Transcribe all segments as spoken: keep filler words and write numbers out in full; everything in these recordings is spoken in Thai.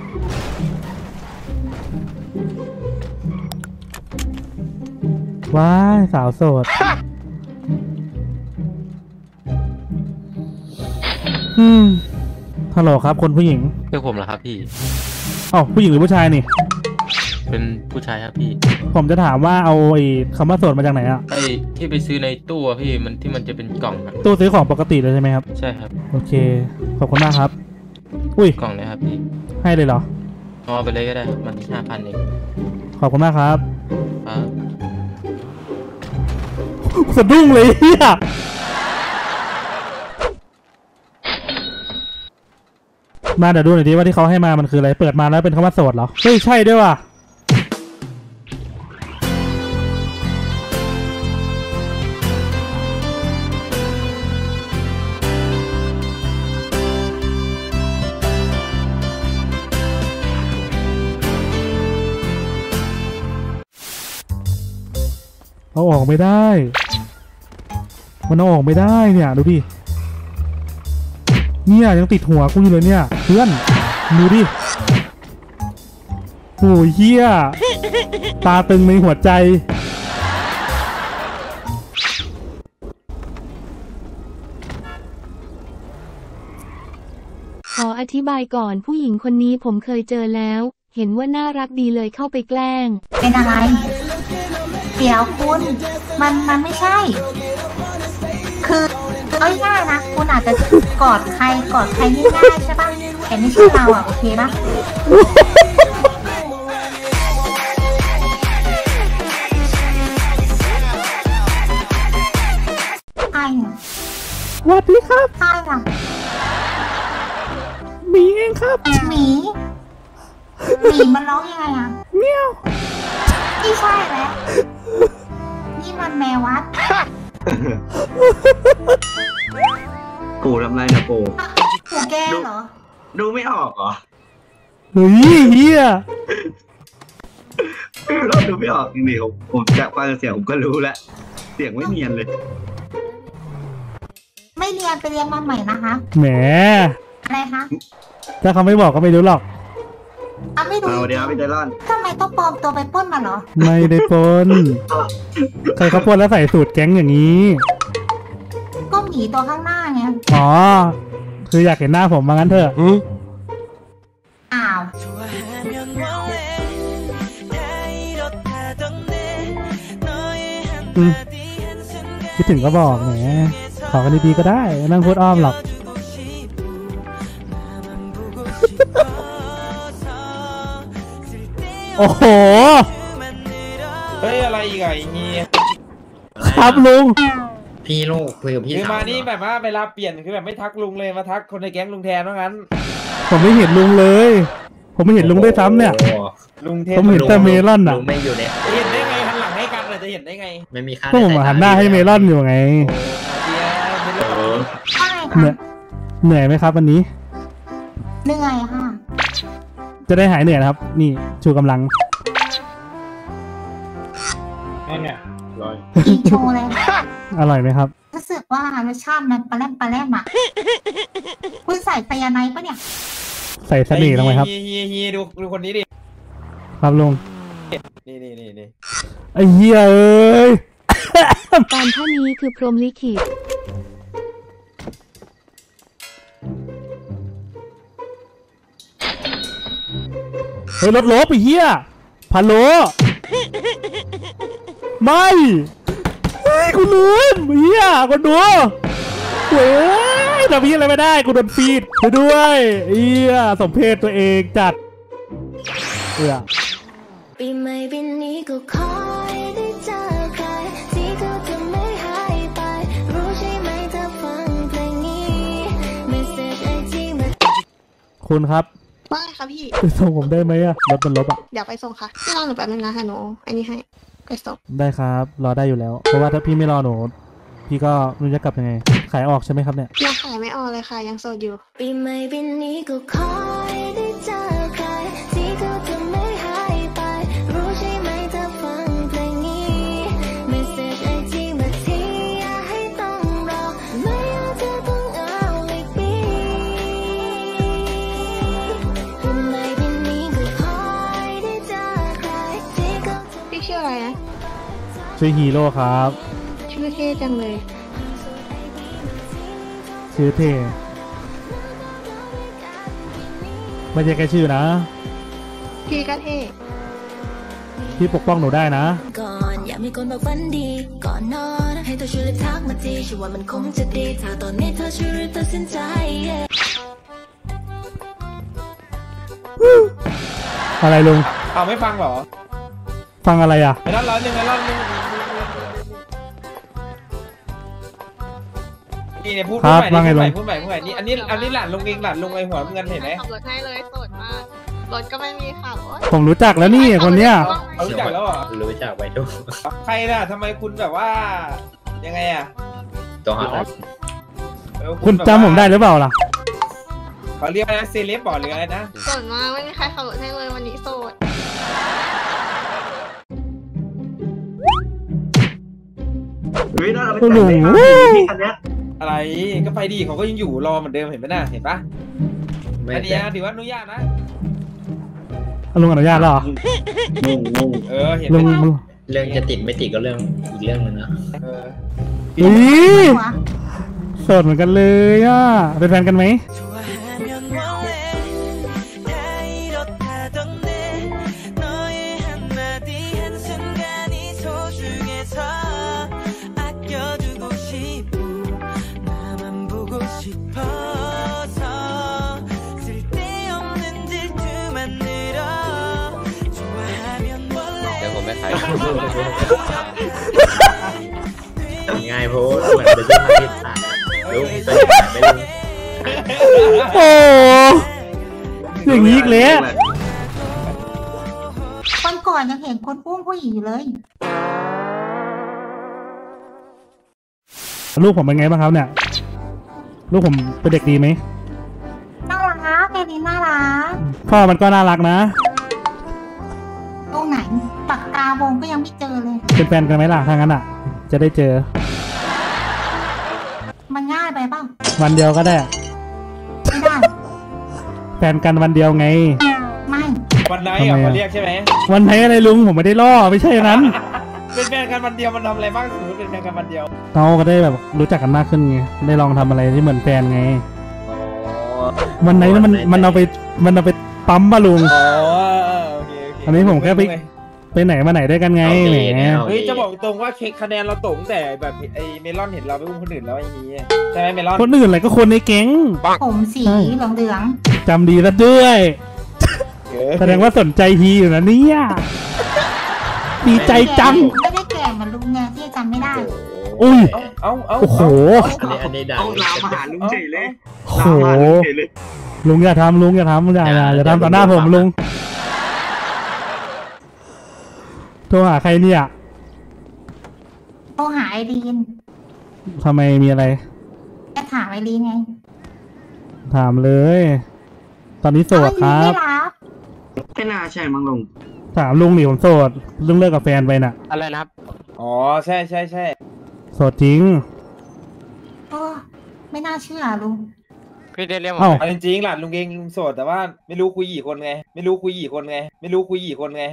ว้ายสาวโสดอืมฮัลโหลครับคนผู้หญิงเพื่อผมเหรอครับพี่อ๋อผู้หญิงหรือผู้ชายนี่เป็นผู้ชายครับพี่ผมจะถามว่าเอาไอ้คำว่าโสดมาจากไหนอะไอ้ที่ไปซื้อในตู้พี่มันที่มันจะเป็นกล่องครับตู้ซื้อของปกติเลยใช่ไหมครับใช่ครับโอเคขอบคุณมากครับอุ้ยกล่องเลยครับพี่ให้เลยเหรอเอาไปเลยก็ได้มันห้าพันเองขอบคุณมากครับครับสะดุ้งเลยเฮียมาเดี๋ยวดูหน่อยดิว่าที่เขาให้มามันคืออะไรเปิดมาแล้วเป็นคำว่าโสดเหรอเฮ้ยใช่ด้วยว่ะเอาออกไม่ได้มันเอาออกไม่ได้เนี่ยดูดิเนี่ยยังติดหัวกูอยู่เลยเนี่ยเพื่อนดูดิโอ้ยเหี้ยตาตึงในหัวใจขออธิบายก่อนผู้หญิงคนนี้ผมเคยเจอแล้วเห็นว่าน่ารักดีเลยเข้าไปแกล้งเป็นอะไรเดี๋ยวคุณมันมันไม่ใช่คือเอาง่ายนะคุณอาจจะกอดใครกอดใครง่ายๆใช่ป่ะแต่ไม่ใช่เราอ่ะโอเคป่ะใช่สวัสดีครับใช่ค่ะหมีเองครับหมีหมีมันร้องยังไงอ่ะเมียวนี่ใช่แล้วนี่มันแมววัดปู่ทำไรนะปู่ปู่แกเหรอดูไม่ออกเหรอเฮ้ยเฮียเราดูไม่ออกจริงๆผมผมจากฟังเสียงผมก็รู้แล้วเสียงไม่เนียนเลยไม่เรียนไปเรียนมาใหม่นะคะแหมอะไรคะถ้าเขาไม่บอกก็ไม่รู้หรอกอ่ะไม่รู้เดี๋ยวไปเดลอนทำไมต้องปลอมตัวไปปล้นมาเหรอไม่ได้ปล้นใครเขาปล้นแล้วใส่สูตรแก๊งอย่างนี้ก็หมีตัวข้างหน้าไงอ๋อคืออยากเห็นหน้าผมมางั้นเถอะอ้าวคิดถึงก็บอกแหมขอกันดีๆก็ได้นั่งพูดอ้อมหรอกโอ้โหเฮ้ยอะไรอีกไอ้เงี้ยครับลุงพี่ลูกคุยกับพี่คือมานี่แบบว่าเวลาเปลี่ยนคือแบบไม่ทักลุงเลยมาทักคนในแก๊งลุงแทนว่างั้นผมไม่เห็นลุงเลยผมไม่เห็นลุงได้ซ้ำเนี่ยลุงเทผมเห็นแต่เมลอนอ่ะลุงไม่อยู่เนี่ยจะเห็นได้ไงหันหลังให้กันเลยจะเห็นได้ไงไม่มีค่าก็ผมหันหน้าให้เมลอนอยู่ไงเหนื่อยเหนื่อยไหมครับวันนี้เหนื่อยค่ะจะได้หายเหนื่อยนะครับนี่ชูกำลังเนี่ยอร่อยอีโชว์เลยอร่อยไหมครับรู้สึกว่ารสชาติมันปลาแรมปลาแรมอ่ะคุณใส่ไซยาไนด์ปะเนี่ยใส่เสน่ห์ลงไปครับเฮียเฮียดูดูคนนี้ดิครับลุงนี่นี่นี่นี่ไอ้เหี้ยเอ้ยการท่านี้คือพรหมลิขิตเฮ้ยรถลบไอ้เหี้ยพะโลไม่เฮ้ยคุณลืมเหี้ยคนดูเฮ้ยทำพี่อะไรไม่ได้กูโดนฟีดไปด้วยเหี้ยสมเพศตัวเองจัดเหี้ยปีใหม่ปีนี้ก็ขอให้ได้เจอใครที่เขาจะไม่หายไปรู้ใช่ไหมเธอฟังเพลงนี้เมสเซจไอจีคุณครับว่าค่ะพี่ไปส่งผมได้ไหมอะรถมันลบอะเดี๋ยวไปส่งค่ะพี่รอหนูแป๊บนึงนะค่ะหนูอันนี้ให้ไปส่งได้ครับรอได้อยู่แล้วเพราะว่าถ้าพี่ไม่รอหนูพี่ก็ไม่รู้จะกลับยังไงขายออกใช่ไหมครับเนี่ยยังขายไม่ออกเลยค่ะยังโสดอยู่ปีใหม่ปีนี้ก็ขอให้ได้เจอใครที่เขาจะไม่หายไปรู้ใช่ไหมเธอฟังเพลงนี้เมสเซจไอจีมาทีอย่าให้ต้องรอไม่อยากจะต้องเอาอีกปีปีใหม่ปีชื่อฮีโร่ครับชื่อเท่จังเลยชื่อเท่ไม่ใช่แค่ชื่อนะพี่ก็เท่พี่ปกป้องหนูได้นะก่อนอยากมีคนบอกฝันดีก่อนนอนให้เธอช่วยรีบทักมาทีฉันว่ามันคงจะดีถ้าตอนนี้เธอช่วยรีบตัดสินใจอะไรลุงเอาไม่ฟังเหรอฟังอะไรอ่ะไปรอบร้อยหนึ่งไปรอบหนึ่งนี่เนี่ยพูดคพูรัดบใหม่ว่าไงพูดใหม่ลุงพูดใหม่พูดใหม่นี่อันนี้อันนี้หลานลุงเองหลานลุงไอหัวเงินเห็นไหมขับรถให้เลยโสดมากรถก็ไม่มีค่ะรถผมรู้จักแล้วนี่คนเนี้ยเอารู้จักแล้วเหรอรู้จักไว้ทุกใครน่ะทำไมคุณแบบว่ายังไงอ่ะตัวหาเออคุณแบบจำผมได้หรือเปล่าล่ะเขาเรียกอะไรเซเลบบอกหรืออะไรนะโสดมากไม่มีใครขับรถให้เลยวันนี้โสดเฮ้ยน่าเอาไปแต่งเลยครับพี่คันเนี้ยอะไรก็ไปดีเขาก็ยังอยู่รอเหมือนเดิมเห็นไหมน่ะเห็นปะไม่อันนี้แต่นะถือว่าอนุญาตนะลุงอนุญาตแล้วเหรองงงงเออเห็นลุไหงมลุงเรื่องจะติดไม่ติดก็เรื่องอีกเรื่องนึงนะเอออุ๊ยหัวโสดเหมือนกันเลยอ่ะเป็นแฟนกันไหมเดี๋ยวผมไปขายง่ายโพสเหมือนเป็นเรื่องที่ต่างรู้ไปขายไม่รู้โอ้อย่างนี้อีกแล้วคนก่อนยังเห็นคนปุ้งผู้หญิงอยู่เลยลูกผมเป็นไงบ้างครับเนี่ย ลูกผมเป็นเด็กดีไหมน่ารักแกนี้น่ารักพ่อมันก็น่ารักนะตรงไหนปากกาวงก็ยังไม่เจอเลยเป็นแฟนกันไหมล่ะถ้างั้นอ่ะ จะได้เจอมันง่ายไปเปล่าวันเดียวก็ได้ไม่ได้แฟนกันวันเดียวไงไม่วันไหนทำไมอ่ะอะเขาเรียกใช่ไหมวันไหนอะไรลุงผมไม่ได้ล่อไม่ใช่อย่างนั้นเป็นแฟนกันวันเดียวมันทำอะไรบ้างสมมติเป็นแฟนกันวันเดียวเราก็ได้แบบรู้จักกันมากขึ้นไงได้ลองทำอะไรที่เหมือนแฟนไง วันไหนมันมันเอาไปมันเอาไปปั๊มปะลุงอ๋อโอเคโอเคอันนี้ผมแค่ไป ไปไหนมาไหนด้วยกันไงแหมเฮ้ยจะบอกตรงว่าเค้กคะแนนเราตกตั้งแต่แบบไอ้เมลอนเห็นเราไปอุ้มคนอื่นแล้วไอ้นี้ใช่ไหมเมลอนคนอื่นอะไรก็คนในแก๊งผมสีเหลืองเหลืองจำดีซะด้วยเออแสดงว่าสนใจฮีอยู่นะเนี่ยดีใจจังไม่ได้แก่เหมือนลุงไงที่จำไม่ได้อุ้ยเอ้าเอ้าโอ้โหอันนี้อันนี้ด่าเอาลามมาหาลุงเฉยเลยโอ้โหลามมาหาลุงเฉยเลยลุงอย่าทำลุงอย่าทำอย่าอย่าอย่าทำต่อหน้าผมลุงโทรหาใครเนี่ยโทรหาไอรีนทำไมมีอะไรจะถามไอรีนไงถามเลย ตอนนี้โสดครับไม่รับไม่น่าใช่มั้งลุงถามลุงหนิผมโสดเรื่องเลิกกับแฟนไปน่ะอะไรนะครับอ๋อใช่ใช่ใช่โสดจริงโอ้ไม่น่าเชื่อลุงพี่ได้เรียกผมเอ้าเอาจริงๆหลานลุงเองลุงโสดแต่ว่าไม่รู้คุยกี่คนไง ไม่รู้คุยกี่คนไง ไม่รู้คุยกี่คนไง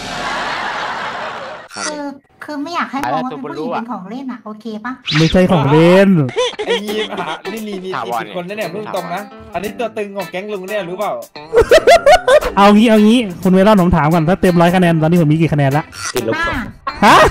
คือคือไม่อยากให้มองว่าเป็นผู้หญิงเป็นของเล่นอ่ะโอเคปะไม่ใช่ของเล่นไอ้ยีมหานี่มีมีอีกสิบคนนะเนี่ยเพิ่งตรงนะ อันนี้ตัวตึงของแก๊งลุงเนี่ยรู้เปล่าเอางี้เอางี้คุณเวลาผมถามก่อนถ้าเต็มร้อยคะแนนตอนนี้ผมมีกี่คะแนนละติดลบห้าสองฮะ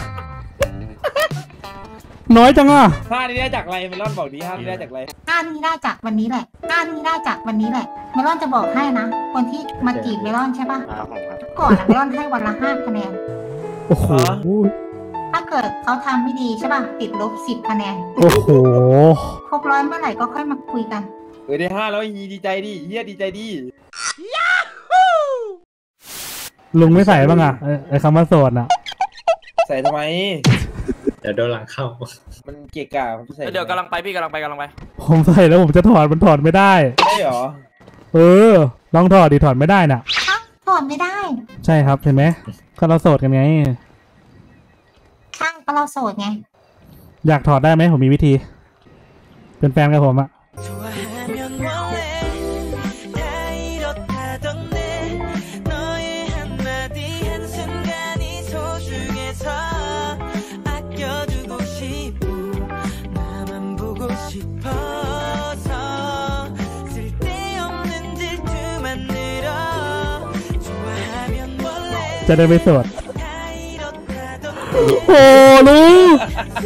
น้อยจังอ่ะห้านี่ได้จากอะไรเมลอนบอกดีห้านี่ได้จากอะไรห้านี้ได้จากวันนี้แหละห้านี้ได้จากวันนี้แหละเมลอนจะบอกให้นะคนที่มาจีบเมลอนใช่ปะครับผมครับก่อนอะเมลอนให้วันละห้าคะแนนโอ้โหถ้าเกิดเขาทำไม่ดีใช่ปะติดลบสิบคะแนนโอ้โหครบร้อยเมื่อไหร่ก็ค่อยมาคุยกันเออได้ห้าแล้วไอ้ยีดีใจดิเฮียดีใจดิลุงไม่ใส่บ้างอ่ะไอ้ไอ้คำว่าโสดอ่ะใส่ทำไมเดี๋ยวโดนหลังเข้ามันเกะกะผมใส่เดี๋ยวกำลังไปพี่กำลังไปกำลังไปผมใส่แล้วผมจะถอดมันถอดไม่ได้ใช่หรอเออ ลองถอดดิถอดไม่ได้น่ะอ้าวถอนไม่ได้ใช่ครับเห็นไหมก็เราโสดกันไงข้างก็เราโสดไงอยากถอดได้ไหมผมมีวิธี เป็นแฟนกับผมอะ 아 จะได้ไม่โสดโอ้ลูก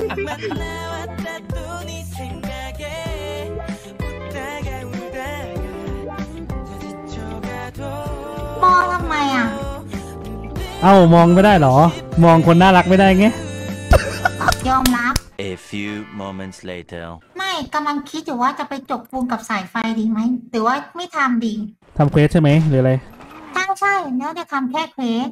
มองทำไมอ่ะเอ้ามองไม่ได้เหรอ มองคนน่ารักไม่ได้ไงยอมรับ A few moments later ไม่กำลังคิดอยู่ว่าจะไปจบปูนกับสายไฟดีไหมหรือว่าไม่ทำดีทำเควสใช่ไหมหรืออะไรใช่ใช่แล้วจะทำแค่เควส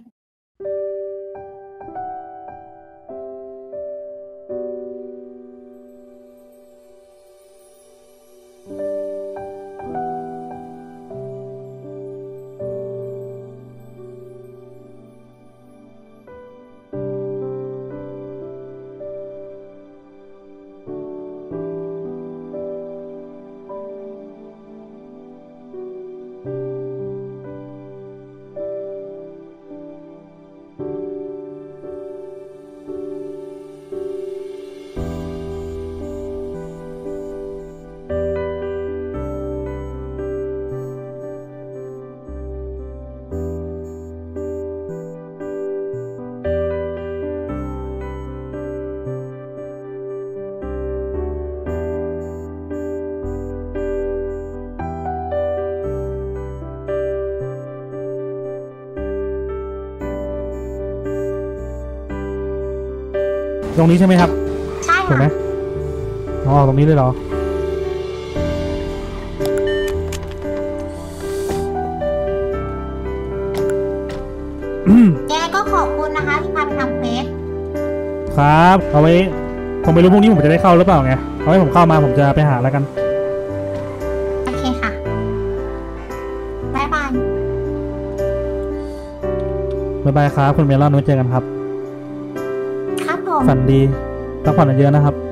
ตรงนี้ใช่ไหมครับใช่ถูกไหมค่ะอ๋อตรงนี้เลยเหรอแกก็ขอบคุณนะคะที่พาไปทำเควสครับ เอาไว้ ผมไม่รู้พรุ่งนี้ผมจะได้เข้าหรือเปล่าไง เอาไว้ผมเข้ามาผมจะไปหาแล้วกันโอเคค่ะบ๊ายบายบ๊ายบายครับ คุณเมลอนไว้เจอกันครับครับผมฝันดีพักผ่อนเยอะๆนะครับ